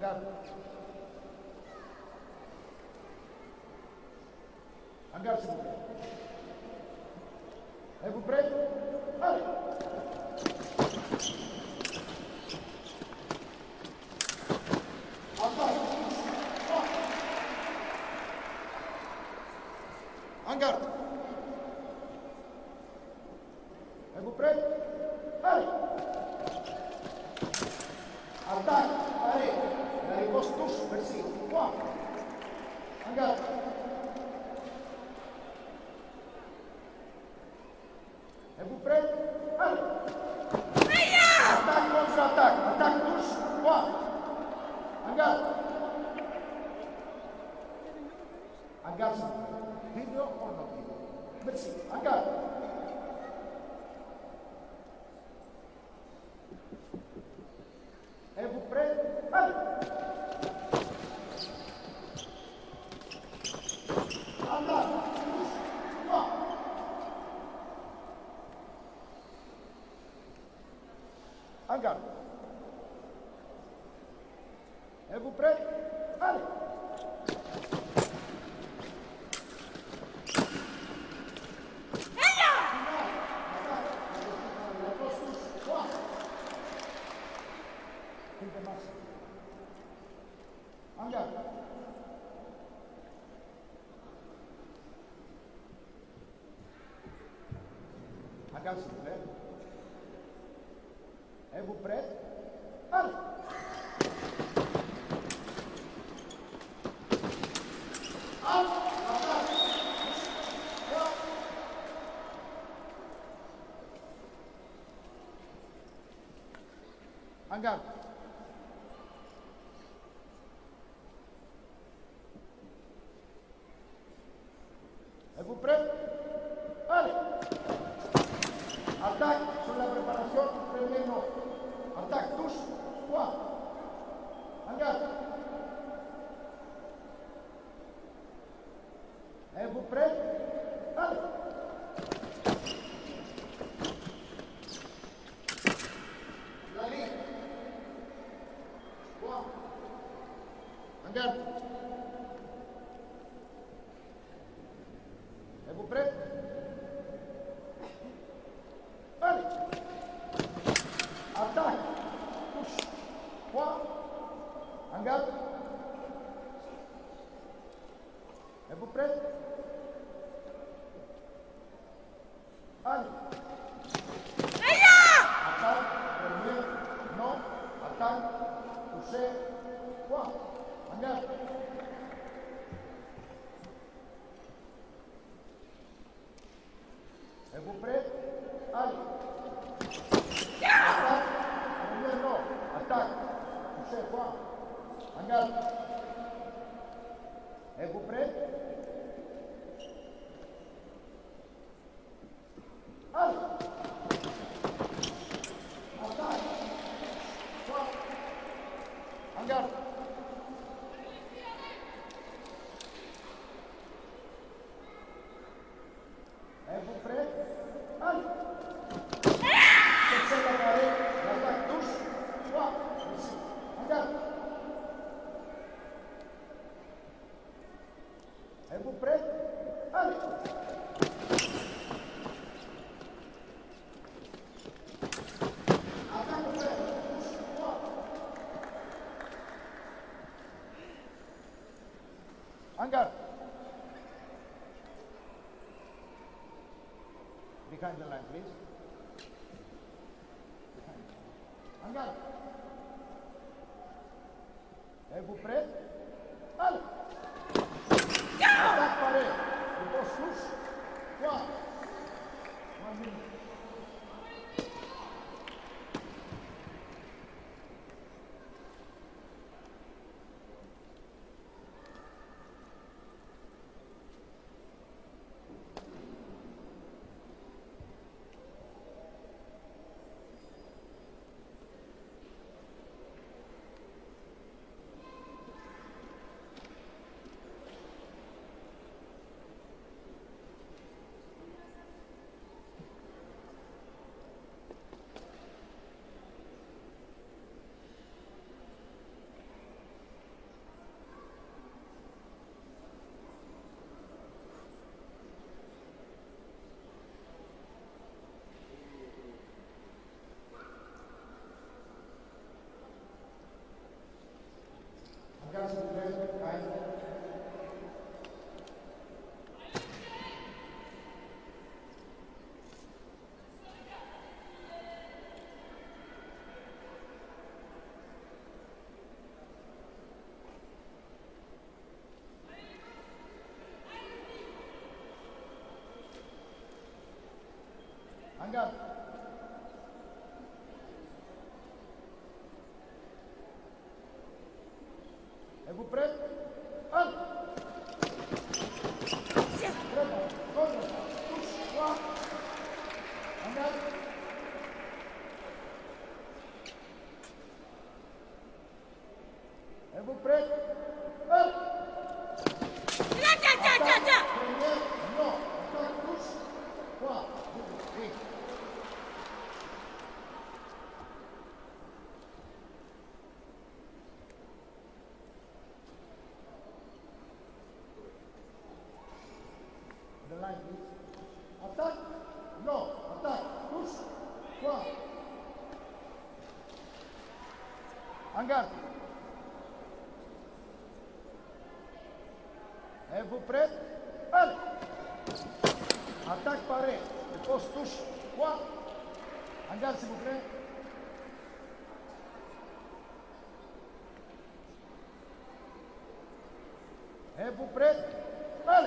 garde. En garde, s'il vous plaît. Êtes-vous prêts? Allez. En garde. Êtes-vous prêts? Allez. Attaque, allez. La riposte touche, merci. 3. En garde. Êtes-vous prêts? Allez. Attaque, contre-attaque. Attaque, touche. 3. En garde. En garde, s'il vous plaît. Video or not video? Merci. En garde. Êtes-vous prêts? Allez. En garde. Touche. 3. En garde. Êtes-vous prêts? Allez. En garde. En garde, s'il vous plaît. Êtes-vous prêts? Allez. En garde. Êtes-vous prêts? Allez. Attaque sur la préparation, premier nom. Attaque, touche, 3. En garde. Êtes-vous prêts? Allez. La ligne. 3. En garde. Êtes-vous prêts? Allez. Attaque. Touche. 3. En garde. Êtes-vous prêts? Allez. Attaque. Premier. Non. Attaque. Touché. 3. En garde. Êtes-vous prêts? Allez. Attaque. Premier non. Attaque. Touché. 3. En garde. Êtes-vous prêts? Allez. Attaque. 3. En garde. Êtes-vous prêts? Allez. Fixez la marée, l'attaque touche. 3. Ici. En garde. Êtes-vous prêts? Allez. Attaque ouverte. Touche. 3. En garde. Behind the line, please. En garde. Êtes-vous prêts? Allez. Attaque parée. Repose touche. 3. 1 minute. garde. Êtes-vous prêts? Allez. Très bon. Contre. Touche. Trois. En garde. Êtes-vous prêts? Allez. Première. Non. Attaque. Touche. Trois. Oui. The line, please. Attaque. Non. Attaque. Touche. Trois. En garde. Êtes-vous prêts? Allez. Attaque pareil. Le poste touche. Trois. En garde, s'il vous plaît. Êtes-vous prêts? Allez.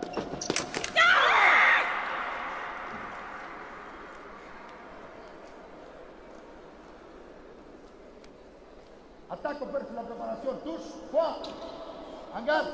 Attaque au père de la préparation. Touche. Trois. En garde.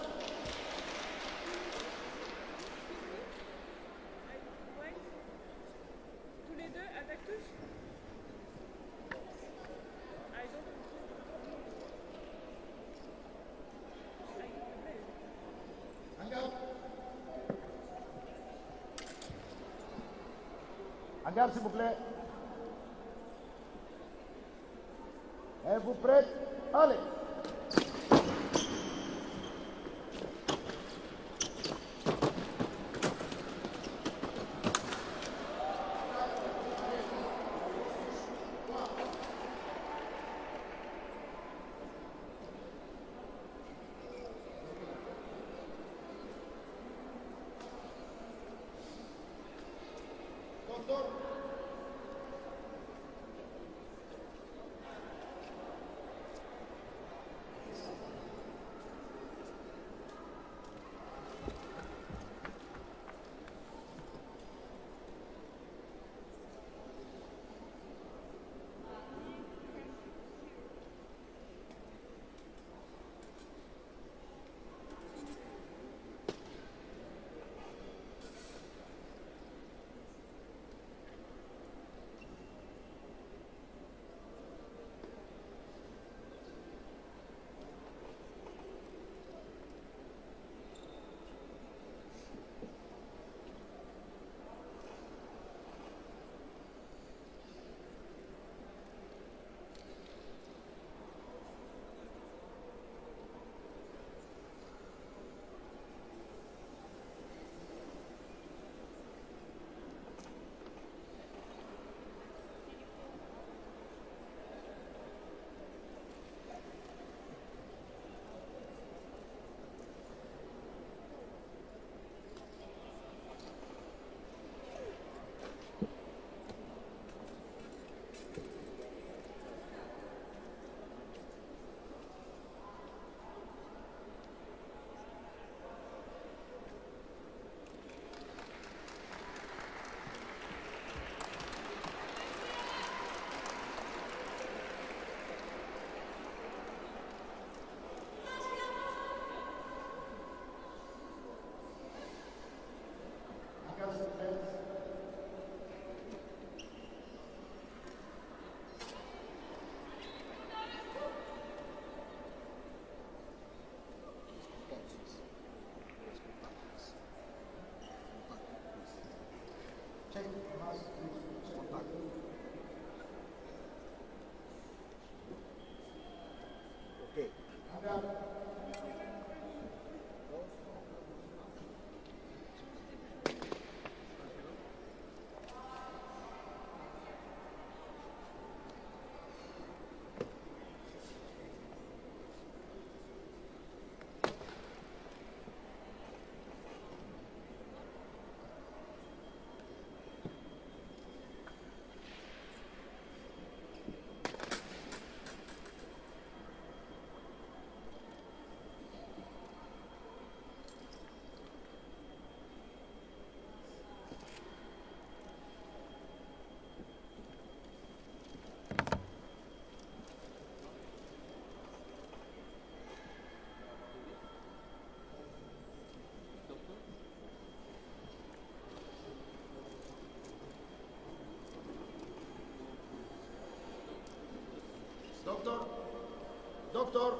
Tous les deux, attaque touche. En garde. En garde, s'il vous plaît. Êtes-vous prêts? Allez. Doctor. Doctor? Doctor?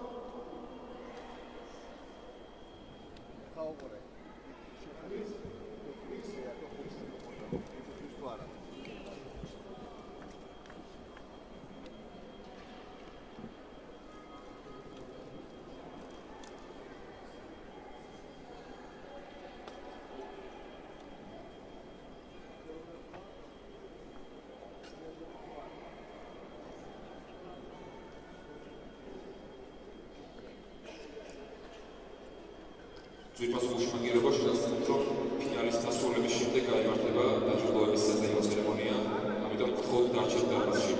ძვირფასულ შემაგირებაში გასცემთ, რომ ფინალის დასრულების შემდეგ გაიმართება დაჯილდოების საწეილო ცერემონია, ამიტომ გთხოვთ დარჩეთ დარბაზში.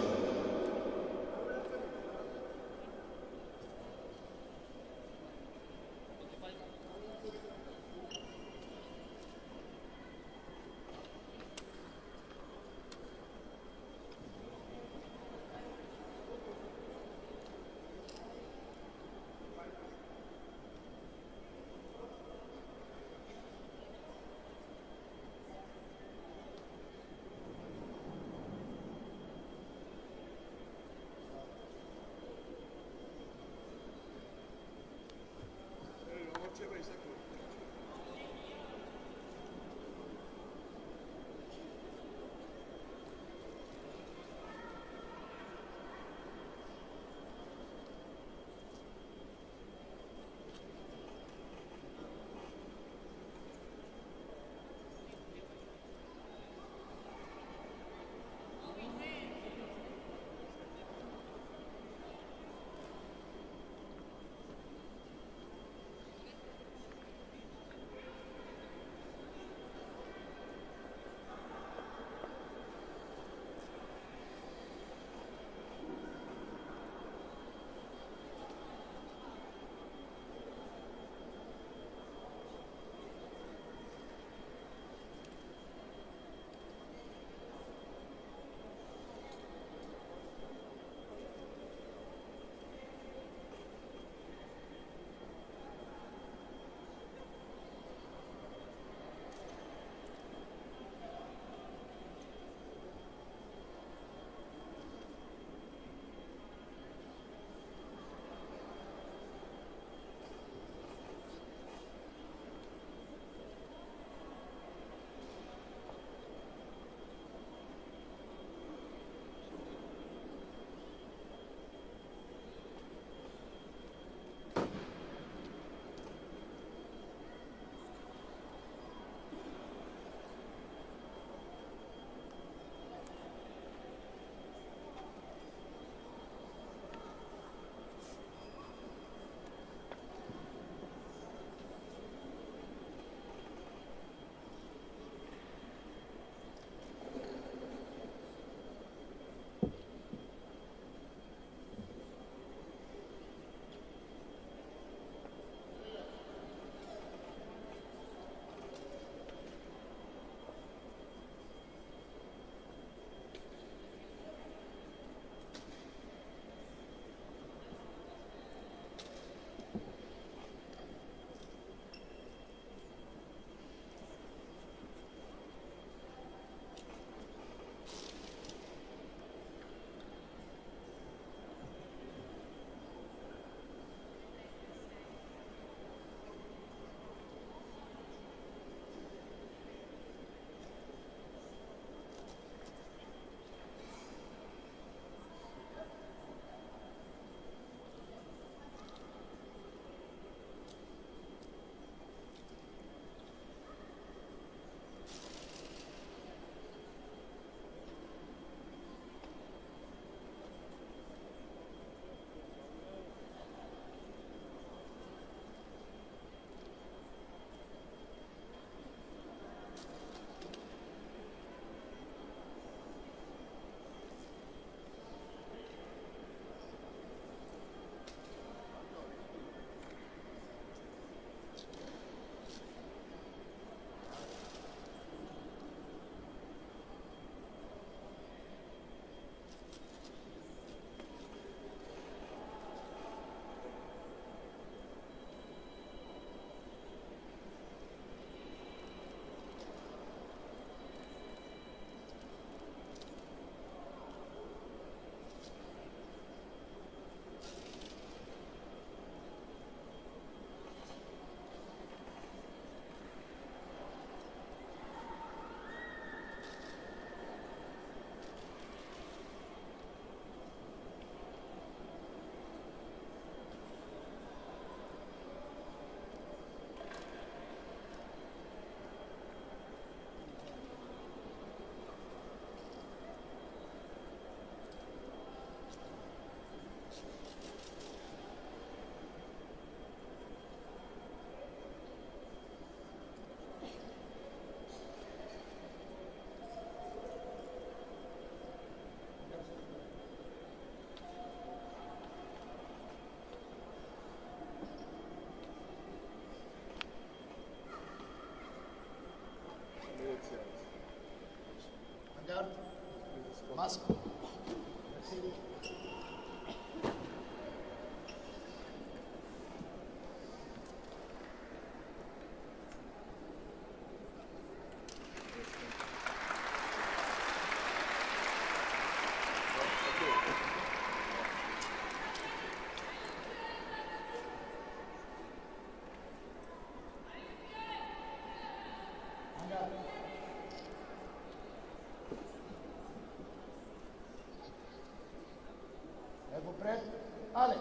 Allez.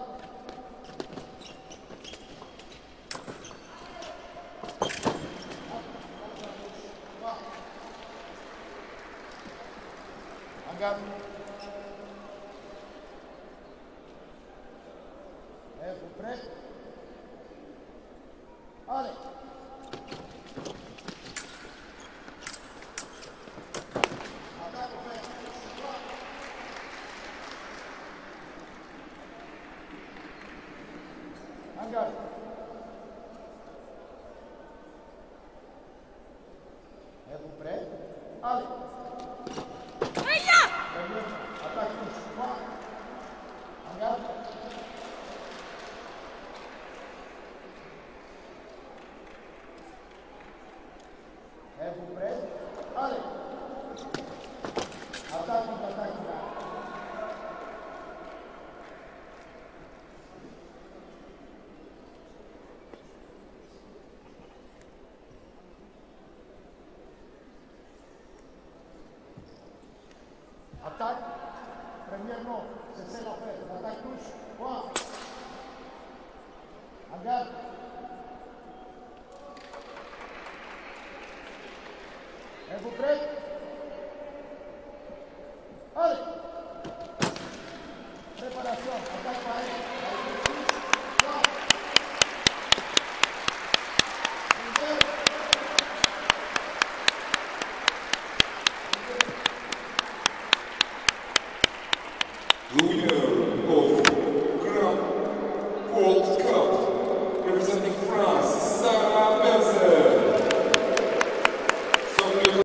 Regarde. Vous prêts? Allez. Regarde. Êtes-vous prêts? Allez. Attaque touche. Regarde. Êtes-vous prêts? Allez. Attaque, attaque. Attaque. Premièrement, c'est ça l'affaire. L'attaque touche. Quoi? Regarde. Êtes-vous prêts? Allez.